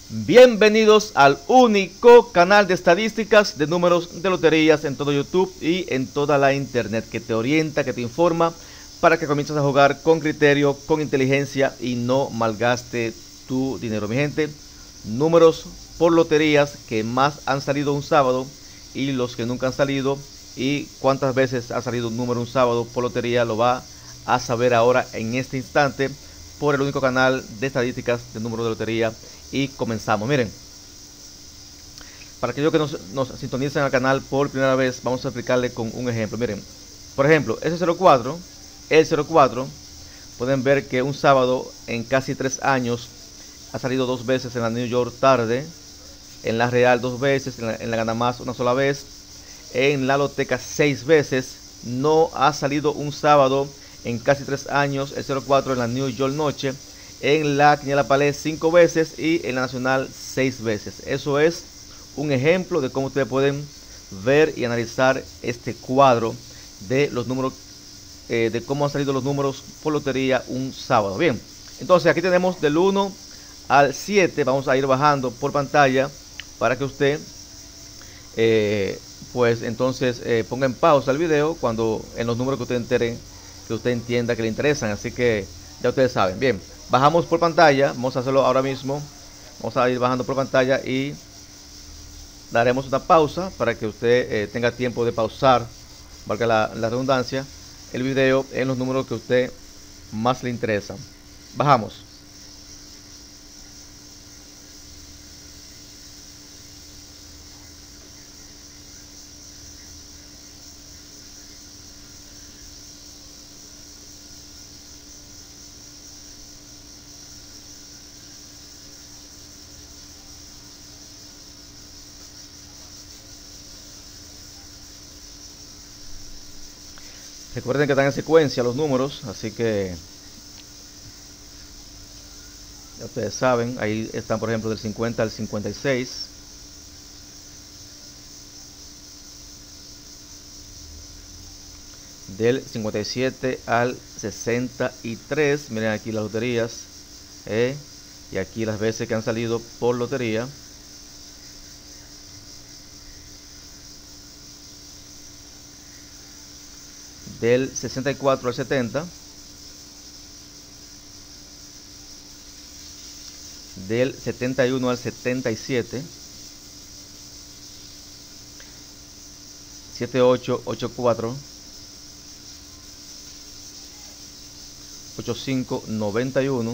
Bienvenidos al único canal de estadísticas de números de loterías en todo YouTube y en toda la internet, que te orienta, que te informa para que comiences a jugar con criterio, con inteligencia y no malgaste tu dinero. Mi gente, números por loterías que más han salido un sábado y los que nunca han salido, y cuántas veces ha salido un número un sábado por lotería, lo va a saber ahora en este instante por el único canal de estadísticas de números de lotería. Y comenzamos. Miren, para aquellos que nos sintonicen al canal por primera vez, vamos a explicarle con un ejemplo. Miren, por ejemplo, ese 04, el 04, pueden ver que un sábado en casi 3 años ha salido 2 veces en la New York tarde, en la Real 2 veces, en la Gana Más una sola vez, en la Loteca 6 veces. No ha salido un sábado en casi 3 años el 04 en la New York Noche, en la Quiniela Palé 5 veces y en la Nacional 6 veces. Eso es un ejemplo de cómo ustedes pueden ver y analizar este cuadro de los números, de cómo han salido los números por lotería un sábado. Bien, entonces aquí tenemos del 1 al 7. Vamos a ir bajando por pantalla para que usted pues entonces ponga en pausa el video cuando en los números que usted entere, que usted entienda que le interesan. Así que ya ustedes saben. Bien, bajamos por pantalla, vamos a hacerlo ahora mismo. Vamos a ir bajando por pantalla y daremos una pausa para que usted tenga tiempo de pausar, valga la redundancia, el video en los números que a usted más le interesan. Bajamos. Recuerden que están en secuencia los números, así que ya ustedes saben. Ahí están, por ejemplo, del 50 al 56. Del 57 al 63. Miren aquí las loterías, y aquí las veces que han salido por lotería. Del 64 al 70, del 71 al 77, 78, 84, 85, 91,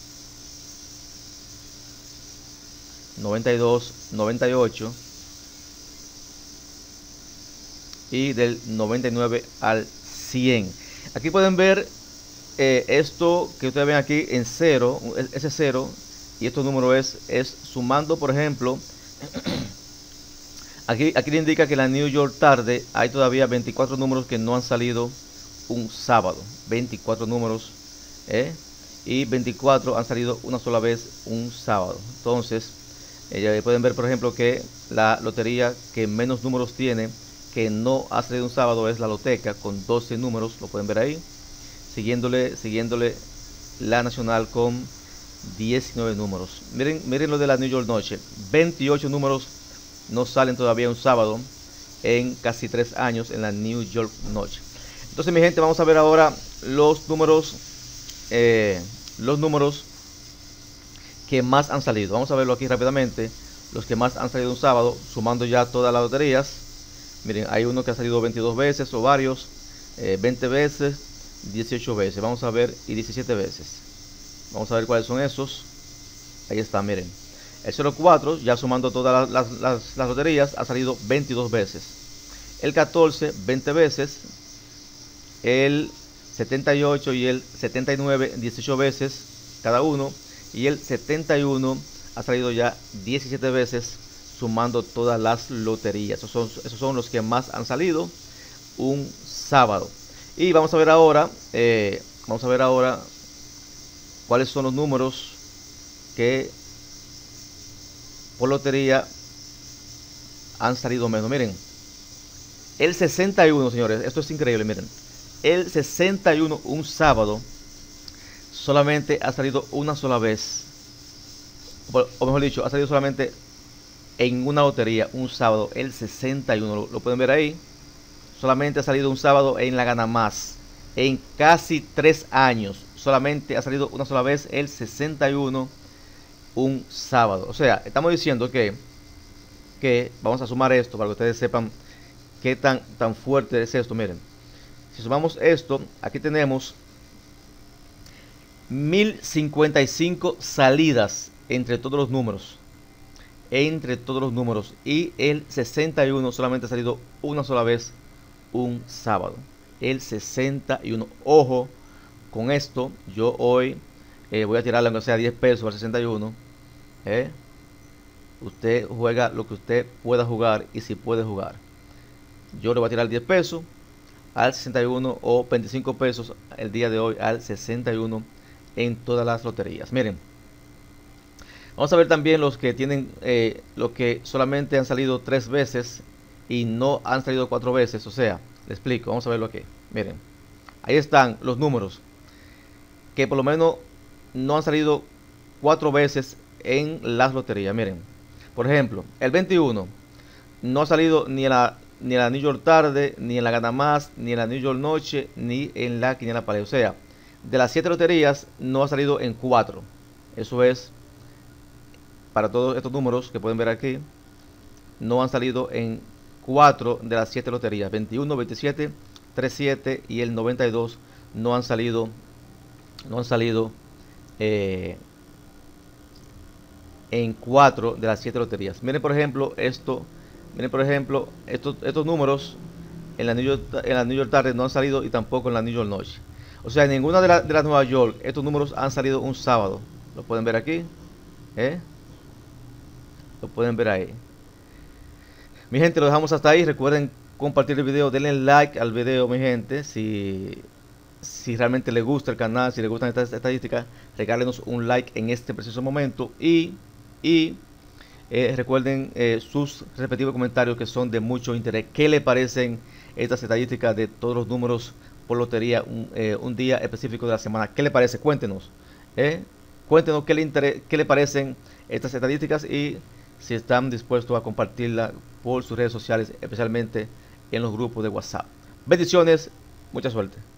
92, 98 y del 99 al 100. Aquí pueden ver esto que ustedes ven aquí en 0, ese 0, y estos números es sumando. Por ejemplo, aquí le indica que la New York tarde hay todavía 24 números que no han salido un sábado. 24 números, y 24 han salido una sola vez un sábado. Entonces pueden ver, por ejemplo, que la lotería que menos números tiene que no ha salido un sábado es la Loteca, con 12 números, lo pueden ver ahí. Siguiéndole la Nacional con 19 números. Miren lo de la New York Noche. 28 números no salen todavía un sábado en casi 3 años en la New York Noche. Entonces, mi gente, vamos a ver ahora los números que más han salido. Vamos a verlo aquí rápidamente. Los que más han salido un sábado, sumando ya todas las loterías. Miren, hay uno que ha salido 22 veces o varios, 20 veces, 18 veces. Vamos a ver, y 17 veces. Vamos a ver cuáles son esos. Ahí está, miren. El 04, ya sumando todas las loterías, ha salido 22 veces. El 14, 20 veces. El 78 y el 79, 18 veces cada uno. Y el 71 ha salido ya 17 veces, sumando todas las loterías. Esos son los que más han salido un sábado. Y vamos a ver ahora cuáles son los números que por lotería han salido menos. Miren, el 61, señores, esto es increíble. Miren, el 61 un sábado solamente ha salido una sola vez o mejor dicho, ha salido solamente en una lotería un sábado, el 61. Lo pueden ver ahí. Solamente ha salido un sábado en la Gana Más. En casi 3 años solamente ha salido una sola vez el 61 un sábado. O sea, estamos diciendo que vamos a sumar esto para que ustedes sepan qué tan fuerte es esto. Miren, si sumamos esto, aquí tenemos 1055 salidas entre todos los números. Entre todos los números. Y el 61 solamente ha salido una sola vez un sábado. El 61. Ojo con esto. Yo hoy voy a tirarle aunque sea 10 pesos al 61. Usted juega lo que usted pueda jugar y si puede jugar. Yo le voy a tirar 10 pesos al 61 o 25 pesos el día de hoy al 61 en todas las loterías. Miren, vamos a ver también los que tienen los que solamente han salido 3 veces y no han salido 4 veces. O sea, le explico, vamos a verlo aquí. Miren, ahí están los números que por lo menos no han salido 4 veces en las loterías. Miren, por ejemplo, el 21 no ha salido ni en la New York tarde, ni en la Gana Más, ni en la New York noche, ni en la Quiniela Pared. O sea, de las 7 loterías no ha salido en 4. Eso es, para todos estos números que pueden ver aquí, no han salido en 4 de las 7 loterías. 21, 27, 37 y el 92 no han salido en 4 de las 7 loterías. Miren por ejemplo esto. Miren por ejemplo estos números en la New York tarde no han salido y tampoco en la New York noche. O sea, en ninguna de las Nueva York estos números han salido un sábado. Lo pueden ver aquí. Lo pueden ver ahí. Mi gente, lo dejamos hasta ahí. Recuerden compartir el video, denle like al video, mi gente. Si realmente les gusta el canal, si les gustan estas estadísticas, regálenos un like en este preciso momento. Y recuerden sus respectivos comentarios que son de mucho interés. ¿Qué le parecen estas estadísticas de todos los números por lotería un día específico de la semana? ¿Qué le parece? Cuéntenos. Cuéntenos qué le parecen estas estadísticas y si están dispuestos a compartirla por sus redes sociales, especialmente en los grupos de WhatsApp. Bendiciones, mucha suerte.